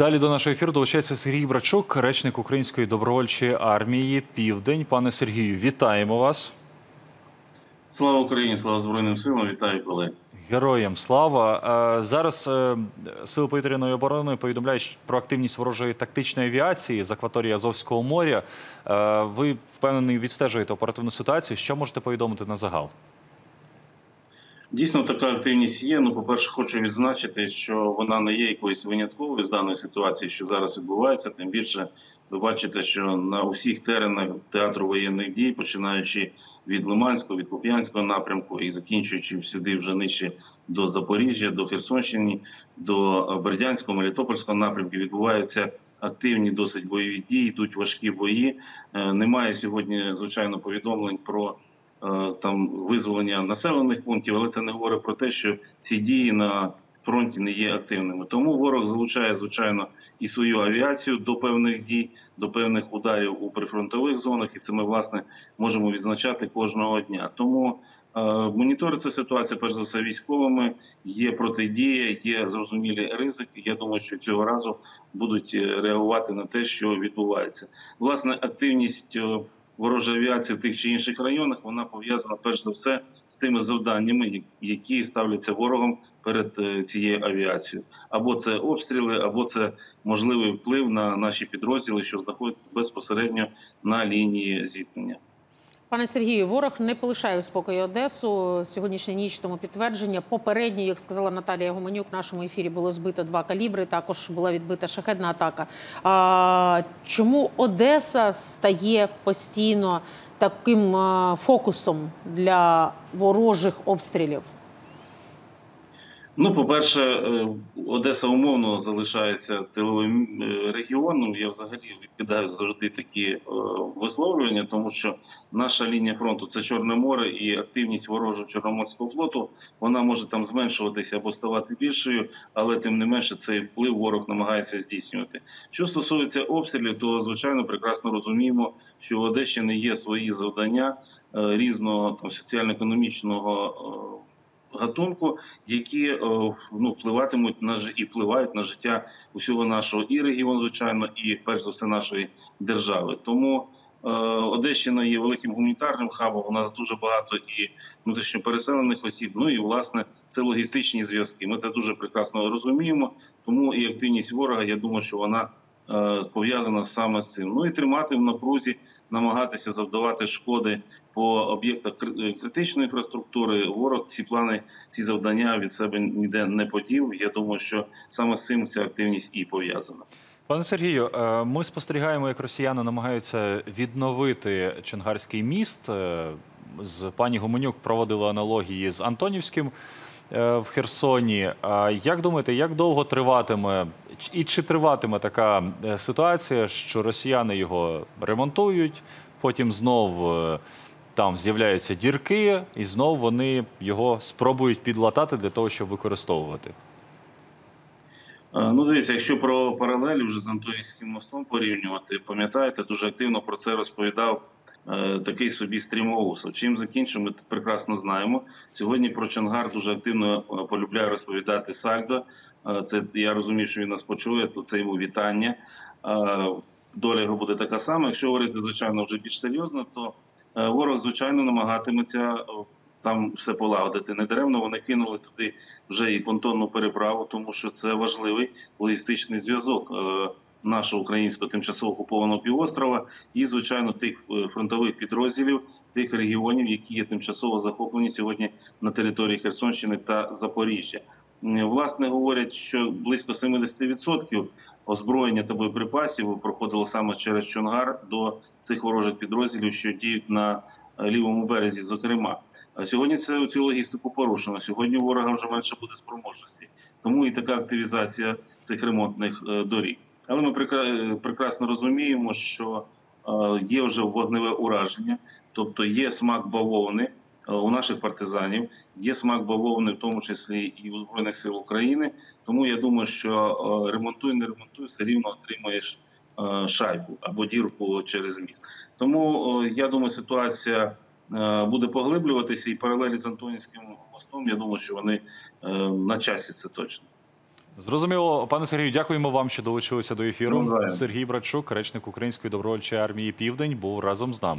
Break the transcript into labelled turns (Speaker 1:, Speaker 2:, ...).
Speaker 1: Далі до нашого ефіру долучається Сергій Брачук, речник Української добровольчої армії «Південь». Пане Сергію, вітаємо вас.
Speaker 2: Слава Україні, слава Збройним силам, вітаю колеги.
Speaker 1: Героям слава. Зараз Сили повітряної оборони повідомляють про активність ворожої тактичної авіації з акваторії Азовського моря. Ви, впевнений, відстежуєте оперативну ситуацію. Що можете повідомити на загал?
Speaker 2: Дійсно, така активність є. По-перше, хочу відзначити, що вона не є якоюсь винятковою з даної ситуації, що зараз відбувається. Тим більше, ви бачите, що на усіх теренах театру воєнних дій, починаючи від Лиманського, від Куп'янського напрямку і закінчуючи сюди вже нижче до Запоріжжя, до Херсонщини, до Бердянського, Мелітопольського напрямку, відбуваються активні досить бойові дії, йдуть важкі бої. Немає сьогодні, звичайно, повідомлень про визволення населених пунктів, але це не говорить про те, що ці дії на фронті не є активними. Тому ворог залучає, звичайно, і свою авіацію до певних дій, до певних ударів у прифронтових зонах, і це ми, власне, можемо відзначати кожного дня. Тому моніториться ситуація, перш за все, військовими, є протидія, є зрозумілі ризики. Я думаю, що цього разу будуть реагувати на те, що відбувається. Власне, активність ворожої авіації в тих чи інших районах, вона пов'язана перш за все з тими завданнями, які ставляться ворогом перед цією авіацією. Або це обстріли, або це можливий вплив на наші підрозділи, що знаходяться безпосередньо на лінії зіткнення.
Speaker 3: Пане Сергію, ворог не полишає у спокої Одесу. Сьогоднішня ніч тому підтвердження. Попередньо, як сказала Наталія Гуменюк, в нашому ефірі було збито 2 калібри, також була відбита шахедна атака. Чому Одеса стає постійно таким фокусом для ворожих обстрілів?
Speaker 2: По-перше, Одеса умовно залишається тиловим регіоном. Я взагалі відкидаю завжди такі висловлювання, тому що наша лінія фронту – це Чорне море, і активність ворожого Чорноморського флоту, вона може там зменшуватися або ставати більшою, але тим не менше цей вплив ворог намагається здійснювати. Що стосується обстрілів, то, звичайно, прекрасно розуміємо, що у Одещини є свої завдання різного соціально-економічного гатунку, які впливатимуть і впливають на життя усього нашого і регіону, звичайно, і перш за все нашої держави. Тому Одещина є великим гуманітарним хабом, у нас дуже багато і внутрішньо переселених осіб, і, власне, це логістичні зв'язки. Ми це дуже прекрасно розуміємо, тому і активність ворога, я думаю, що вона пов'язана саме з цим. І тримати в напрузі, намагатися завдавати шкоди по об'єктах критичної інфраструктури. Ворог ці плани, ці завдання від себе ніде не подів. Я думаю, що саме з цим ця активність і пов'язана.
Speaker 1: Пане Сергію, ми спостерігаємо, як росіяни намагаються відновити Чонгарський міст. З пані Гуменюк проводила аналогії з Антонівським в Херсоні. Як думаєте, як довго триватиме і чи триватиме така ситуація, що росіяни його ремонтують, потім знов там з'являються дірки і знов вони його спробують підлатати для того, щоб використовувати?
Speaker 2: Дивіться, якщо про паралелі вже з Антонівським мостом порівнювати, пам'ятаєте, дуже активно про це розповідав такий собі Стрімоусов. Чим закінчимо, ми прекрасно знаємо. Сьогодні про Чонгар дуже активно полюбляє розповідати Сальдо. Це, я розумію, що він нас почує, то це йому вітання. Доля його буде така сама. Якщо говорити, звичайно, вже більш серйозно, то ворог, звичайно, намагатиметься там все полагодити. Недаремно вони кинули туди вже і понтонну переправу, тому що це важливий логістичний зв'язок нашого українського тимчасово окупованого півострова і, звичайно, тих фронтових підрозділів, тих регіонів, які є тимчасово захоплені сьогодні на території Херсонщини та Запоріжжя. Власне, говорять, що близько 70% озброєння та боєприпасів проходило саме через Чонгар до цих ворожих підрозділів, що діють на лівому березі, зокрема. Сьогодні цю логістику порушено. Сьогодні у ворога вже менше буде спроможності. Тому і така активізація цих ремонтних доріг. Але ми прекрасно розуміємо, що є вже вогневе ураження, тобто є смак бавовни у наших партизанів, є смак бавовни в тому числі і у Збройних сил України. Тому я думаю, що ремонтуй, не ремонтуй, все рівно отримаєш шайбу або дірку через міст. Тому, я думаю, ситуація буде поглиблюватися, і паралелі з Антонівським мостом, я думаю, що вони на часі, це точно.
Speaker 1: Зрозуміло. Пане Сергію, дякуємо вам, що долучилися до ефіру.
Speaker 2: Навзаєм.
Speaker 1: Сергій Братчук, речник Української добровольчої армії «Південь», був разом з нами.